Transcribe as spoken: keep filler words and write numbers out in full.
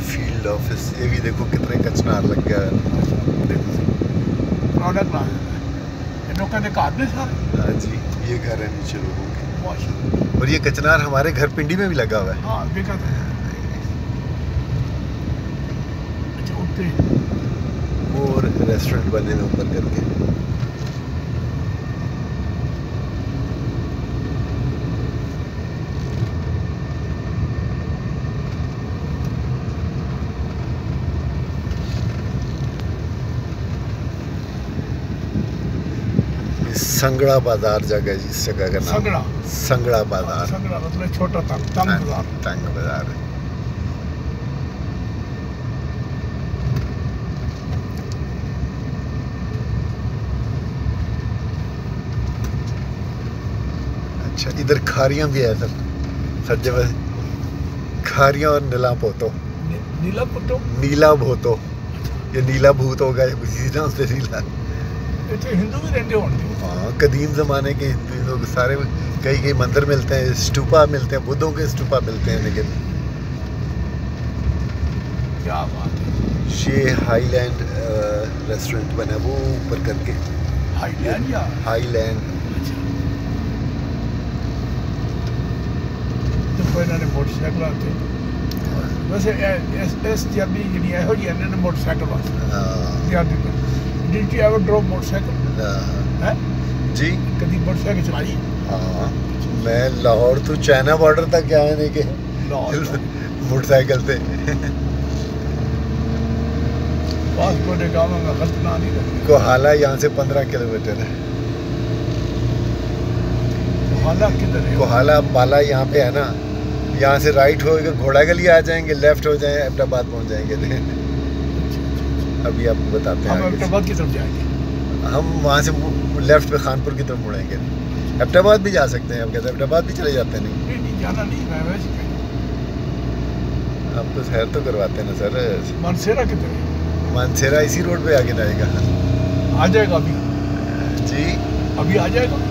Field office. ये भी देखो कितने कचनार लग गया है। प्रोडक्ट ला लोगों के घर ने सारे। हाँ जी, ये घर है नीचे लोगों के। और ये कचनार हमारे घर पिंडी में भी लगा हुआ है। हाँ देखा था। अच्छा उठते और रेस्टोरेंट बने में ऊपर करके। संगड़ा बाजार जगह है, इस जगह का नाम संगड़ा संगड़ा बाजार। संगड़ा मतलब छोटा तंग तंग बाजार। तंग बाजार है। अच्छा, इधर खारियां भी है सर, सर जगह खारियां और नीला पोतो। नी, नीला पोतो नीला भोतो, ये नीला भूत होगा उसी ना उससे नीला। इतने हिंदू भी रहते होंगे। हाँ, कदीम ज़माने के हिंदू लोग सारे, कई कई मंदिर मिलते हैं, स्टूपा मिलते हैं, बुद्धों के स्टूपा मिलते हैं। लेकिन क्या बात है। ये हाईलैंड रेस्टोरेंट बना वो ऊपर करके। हाईलैंड या हाईलैंड। देखो इन्होंने मोटरसाइकिल आते वैसे इस इस जर्नी जी है हो जी इन्होंने मोटरसाइकिल आते। हाँ Did you ever drove motorcycle? है जी, कभी मोटरसाइकिल चलाई? हाँ, मैं लाहौर तो चाइना बॉर्डर तक गया है नहीं के मोटरसाइकिल पे। पासपोर्ट गाँव में खतना नहीं रखी। कोहाला यहाँ से पंद्रह किलोमीटर है। कोहाला किधर है? कोहाला बाला यहाँ पे है ना, यहाँ से राइट होकर घोड़ा गली आ जाएंगे, लेफ्ट हो जाए अहमदाबाद पहुँच जाएंगे। अभी आपको बताते हैं। हम अहमदाबाद की तरफ जाएंगे। हम वहाँ से लेफ्ट पे खानपुर की तरफ मुड़ेंगे। अहमदाबाद भी जा सकते हैं। हम कहते हैं अहमदाबाद भी चले जाते हैं। नहीं नहीं, नहीं जाना नहीं, मैं वैसे आप तो सैर तो करवाते हैं ना सर। मानसेरा किधर है? मानसेरा इसी रोड पे आगे जाएगा। आ जाएगा अभी जी, अभी आ जाएगा।